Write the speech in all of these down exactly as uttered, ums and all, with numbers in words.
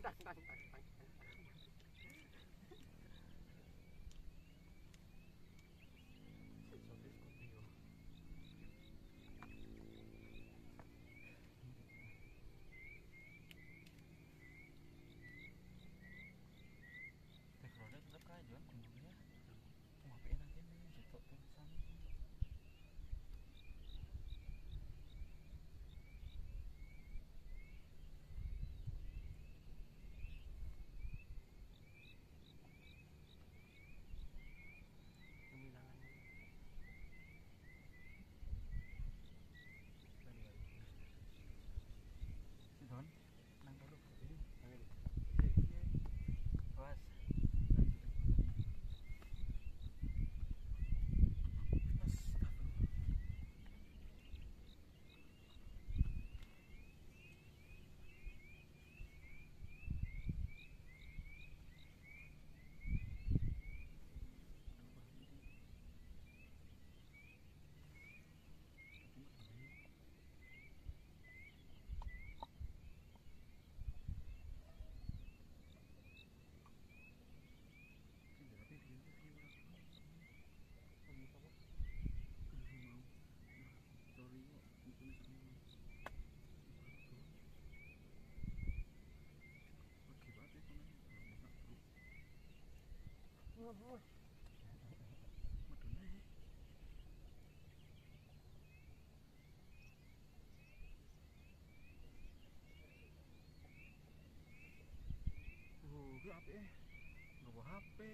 tang tang tang tang. Backgroundnya tetap kayak jual gunungnya. Ngapain aja nih jatuh tulisan. Don, nang dulu. Was. Oh, gue H P, gue bawa H P.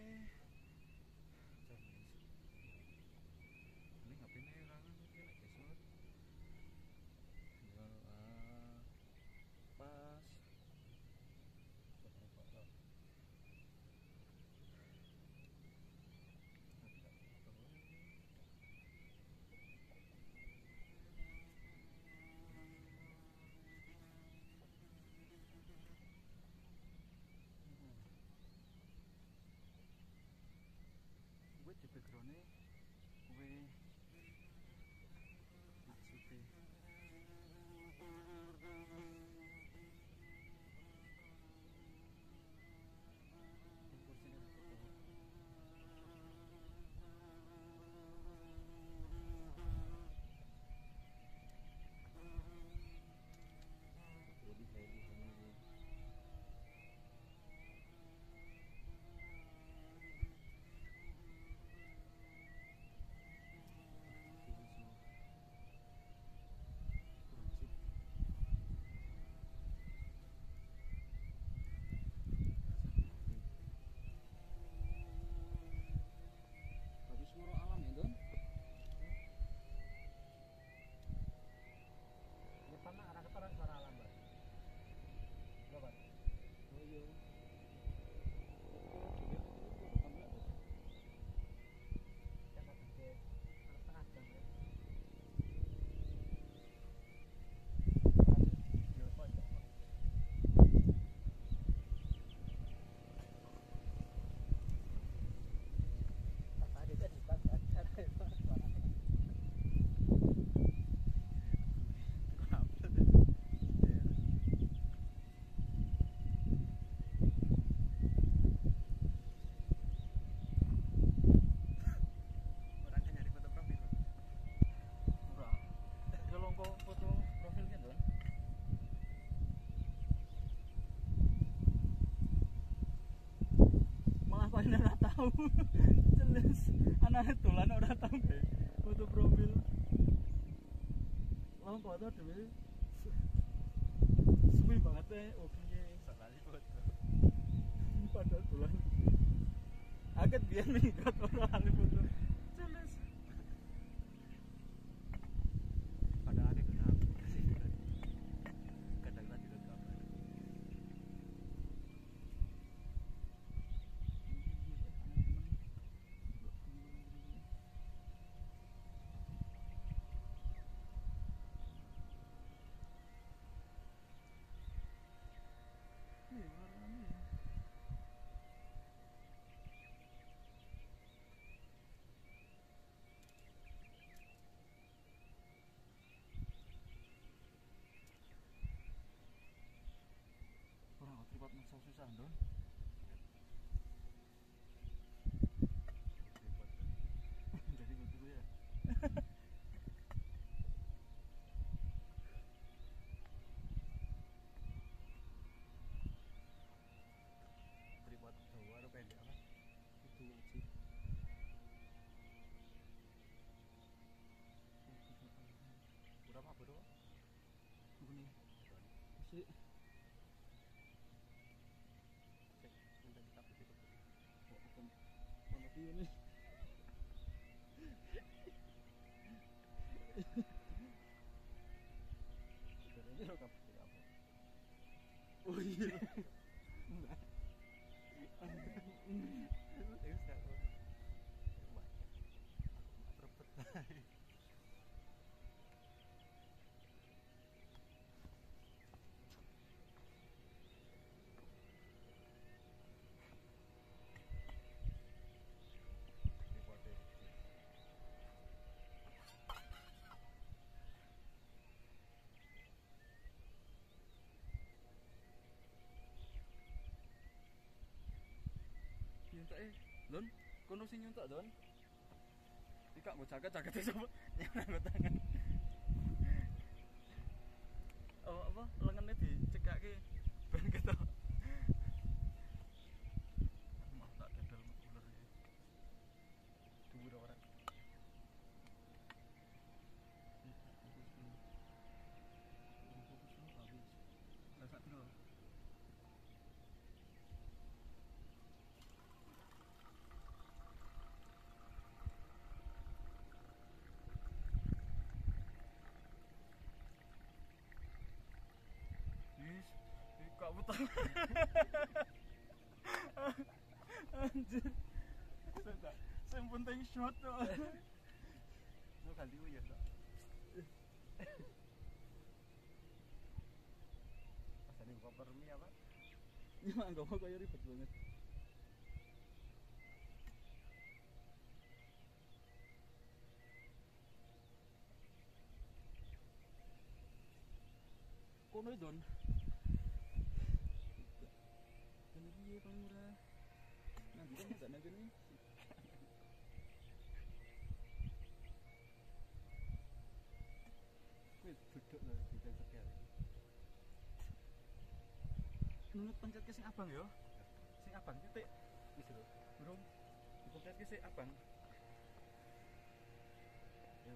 Ini H P-nya rangan mungkin lagi kesot. Tinggal uh, pas. Gue di background-nya gue maksudnya jelas anak dolan ora tau deh foto profil langsung foto dhewe suwi banget deh oke sekali foto padahal dolan aget biar minggat ora ali foto jelas padahal ada genap kadang tadi udah gambar susah Don. Jadi begitu ya. Tripod Jawa atau pendek apa? Itu sih. Berapa bro? Begini. Sih. Cek, minta kita putih itu. Oh, apa? Mana dia nih? Ini lo kapal apa? Oh iya. Enggak. Itu sekarang. Terpet. Nyuntuk eh, Don, kono sing nyuntuk Don. Iki mau jaket-jaket sapa? Nyana tangan. Oh apa? Lengene dicekake ben ketok. Mah tak dadal ular iki. Dhuwur ora. Lah sak piro? Wis, kok utang. Anjir. Sudah, sing penting shot to. Lu ganti ya, Dok. Asane koper mie apa? Ini mah enggak mau kayak ribet banget. Kono Don. Ini piye paling murah? Nanti kan enggak nanti nih. Wih, duduk lah di dalam sekian. Nunut pencet ke sing abang yo. Sing abang titik. Wis lho. Bro. Dipencet ke sing abang. Yo.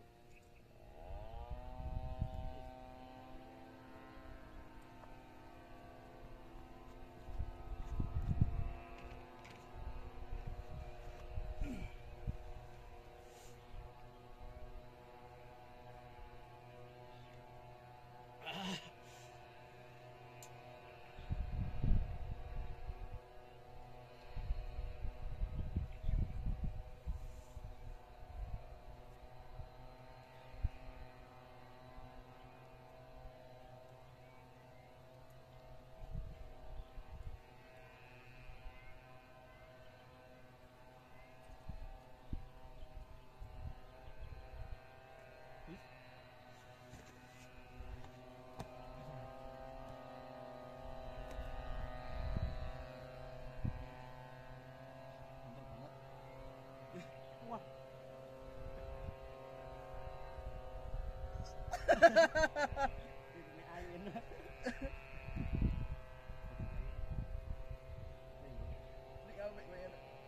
Wah. Ini angin. Ini kau baik-baik.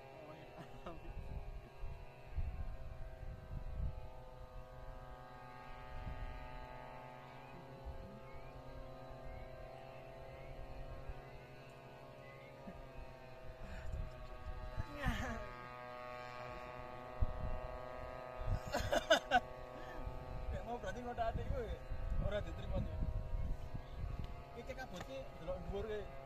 Kayak mau berarti ngoda adik gue ora diterima nih. Iki kabutnya delok dhuwur kae.